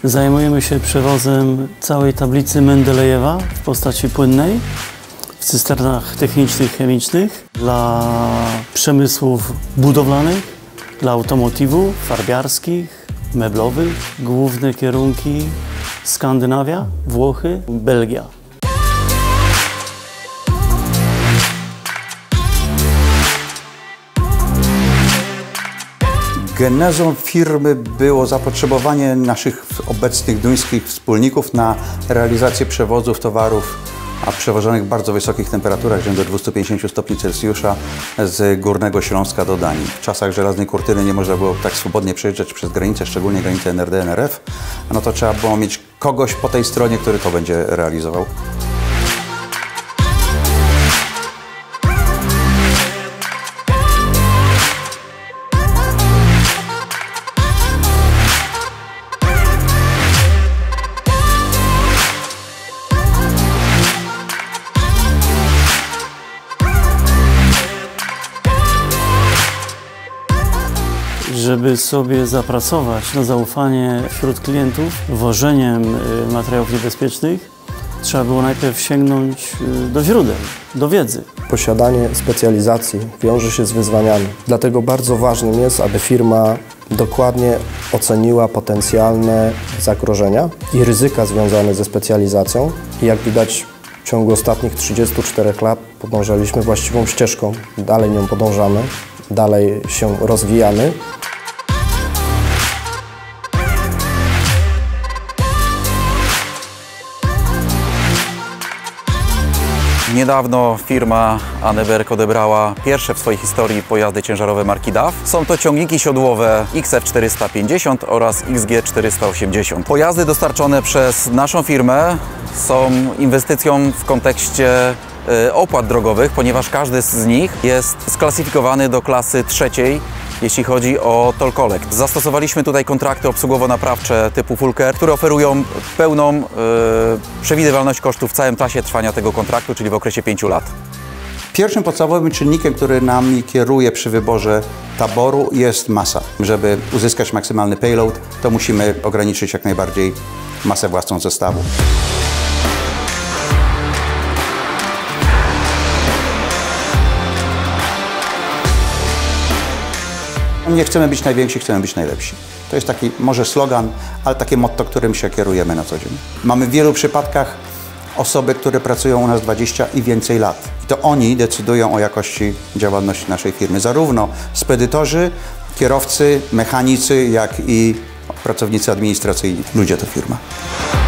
Zajmujemy się przewozem całej tablicy Mendelejewa w postaci płynnej w cysternach technicznych, chemicznych dla przemysłów budowlanych, dla automotywu, farbiarskich, meblowych. Główne kierunki Skandynawia, Włochy, Belgia. Genezą firmy było zapotrzebowanie naszych obecnych duńskich wspólników na realizację przewozów towarów przewożonych w bardzo wysokich temperaturach, rzędu 250 stopni Celsjusza z Górnego Śląska do Danii. W czasach żelaznej kurtyny nie można było tak swobodnie przejeżdżać przez granicę, szczególnie granicę NRD-NRF, no to trzeba było mieć kogoś po tej stronie, który to będzie realizował. Żeby sobie zapracować na zaufanie wśród klientów wożeniem materiałów niebezpiecznych, trzeba było najpierw sięgnąć do źródeł, do wiedzy. Posiadanie specjalizacji wiąże się z wyzwaniami. Dlatego bardzo ważnym jest, aby firma dokładnie oceniła potencjalne zagrożenia i ryzyka związane ze specjalizacją. I jak widać, w ciągu ostatnich 34 lat podążaliśmy właściwą ścieżką. Dalej nią podążamy, dalej się rozwijamy. Niedawno firma Anneberg odebrała pierwsze w swojej historii pojazdy ciężarowe marki DAF. Są to ciągniki siodłowe XF450 oraz XG480. Pojazdy dostarczone przez naszą firmę są inwestycją w kontekście opłat drogowych, ponieważ każdy z nich jest sklasyfikowany do klasy trzeciej, jeśli chodzi o toll collect. Zastosowaliśmy tutaj kontrakty obsługowo-naprawcze typu full care, które oferują pełną przewidywalność kosztów w całym czasie trwania tego kontraktu, czyli w okresie 5 lat. Pierwszym podstawowym czynnikiem, który nami kieruje przy wyborze taboru, jest masa. Żeby uzyskać maksymalny payload, to musimy ograniczyć jak najbardziej masę własną zestawu. Nie chcemy być najwięksi, chcemy być najlepsi. To jest taki może slogan, ale takie motto, którym się kierujemy na co dzień. Mamy w wielu przypadkach osoby, które pracują u nas 20 i więcej lat. I to oni decydują o jakości działalności naszej firmy. Zarówno spedytorzy, kierowcy, mechanicy, jak i pracownicy administracyjni. Ludzie to firma.